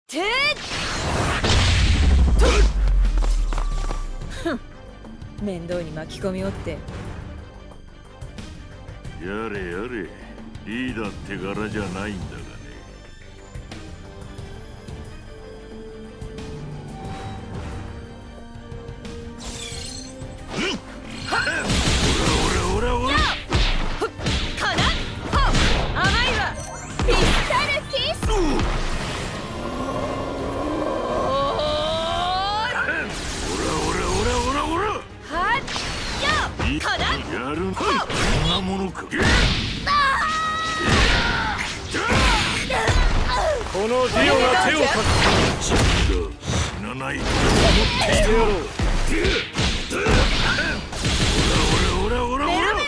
てっふん、面倒に巻き込みおって。 やれやれ、リーダーって柄じゃないんだがね。おらおらおらおら。 かなほ甘いわ。ピスタルキス。 やるんだ。こんなものか。 このディオが手をかけ死なないと思っている。おらおらおらおらおら。 メロメロメ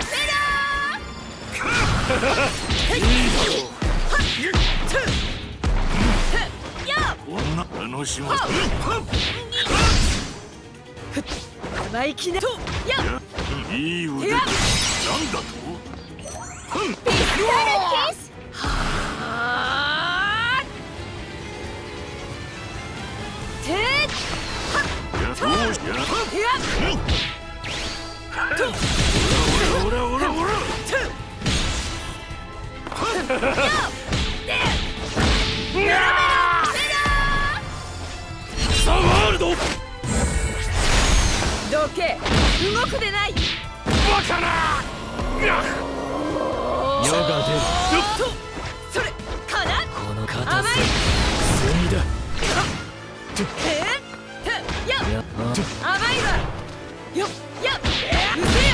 ロ。 こんな楽しませ。 生意気なとや。 いい腕だ。なんだと？ ピスタルキス。はあ。てっ。 どうしや。おらおらおらおら。 ザワールド。 どけ。動くでない。 バカな。世が出る。 それかな。 この硬さ。 甘い。 炭だ。 や甘いわ。よやうせよ。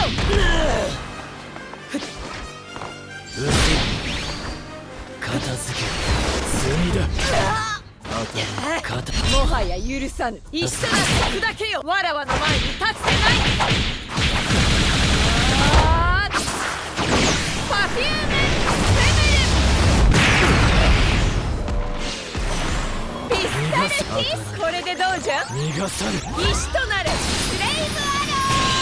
片付け。炭だ。 もはや許さぬ。一緒だって砕けよ。わらわの前に立つでない。パフュームセメル。ピスタルキス。これでどうじゃ。 逃がさぬ。 石となるスレイブアロ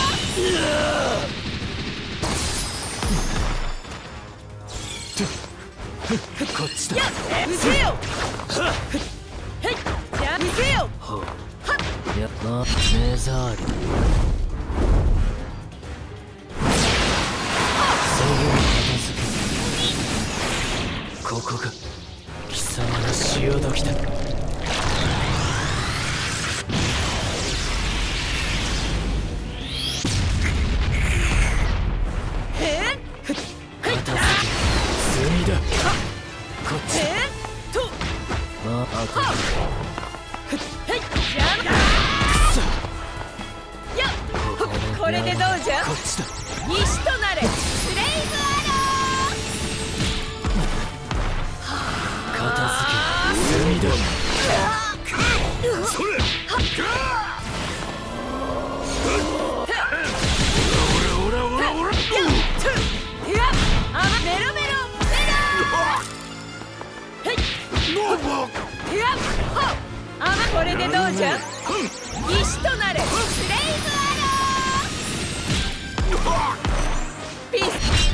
こっちだ。 ー。やうせよ。へいやうせよ。 やなメザール。ここが貴様の潮時だ。片付け。炭だ。こっちだ。あとこれでどうじゃ。 こっちだ。 石となれスレイブア片付け。炭だ。 それ。おらおらおらおら。 メロメロメロ。これでどうじゃ。石となれスレイブアロー。ピス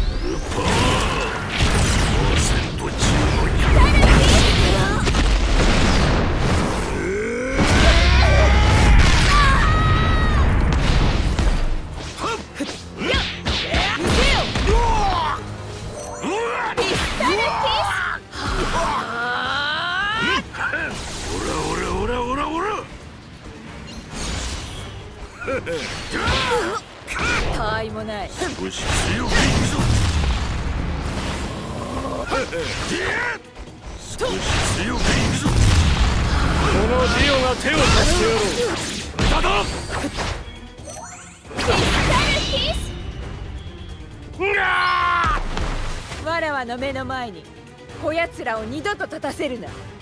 たわいもない。 少し強くいくぞ。少し強くいくぞ。 このディオが手を貸してやろう。だだ。 ピスタルキス。わらわの目の前にこやつらを二度と立たせるな。